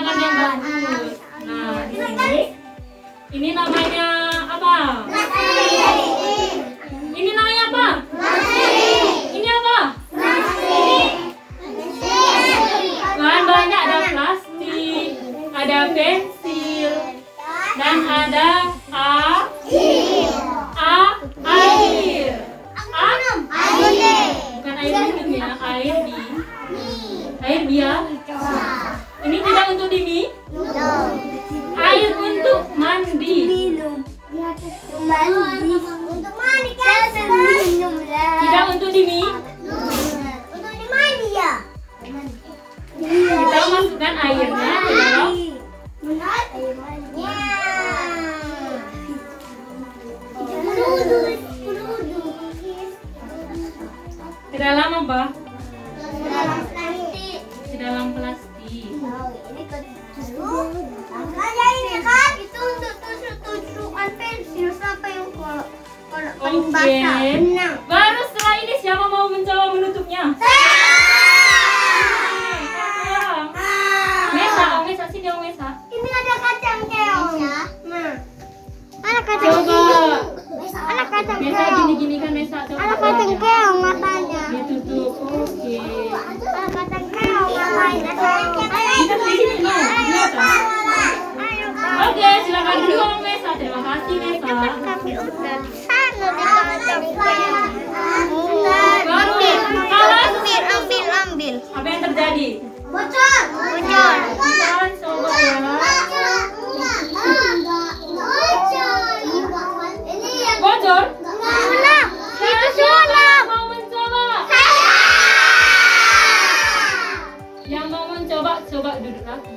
tangan yang bagus. Nah, di sini ini namanya apa? Ini namanya apa? Ini apa? Bahan banyak, ada plastik, ada pensil, dan ada air. Bukan air minum ya, air biasa. Ini tidak untuk diminum. Air untuk mandi. Tidak untuk diminum. Kita masukkan airnya ke dalam apa? Ke dalam plastik. Itu untuk tusuk-tusukan pensil sampai yang kalau Oke. Baru setelah ini siapa mau mencoba menutupnya? Mesa, sini Om Mesa. Ini ada kacang keong. Mana kacang Coba. keong? Ada kacang Mesa keong. gini kan Mesa. Coba. Ada kacang keong matanya. Ditutup. Oke. Ada kacang keong matanya. Kita di sini no. Di atas. Ayo, Oke, silakan dulu Om Mesa. Terima kasih Mesa. tapi udah sana di kacang keong. Baru kalau Ambil. apa yang terjadi? Bocor. Kita coba ya. Ini yang Bocor? sulap. Itu sulap. Mau mencoba? Yang mau mencoba, coba duduk lagi.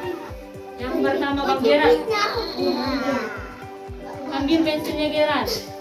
Yang pertama Bang Gerard. Ambil pensilnya Gerard.